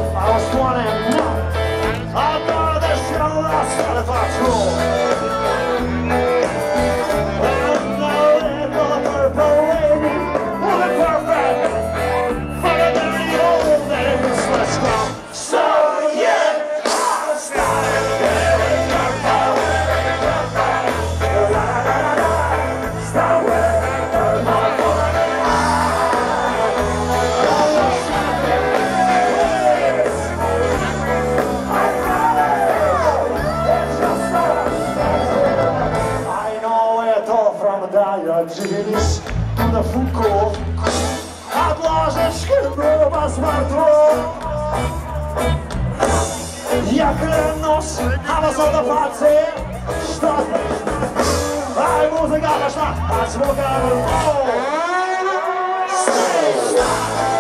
I was 29. I thought this shit on the side of our tour. And now in the purple lady, woman perfect, for the dirty old days, let's go. So yeah, I'll start wearing purple, start wearing purple. Diogenes de Foucault had ложечки было смотрю. Я клянусь, а на задаваться, что ай, музыка пошла, а звука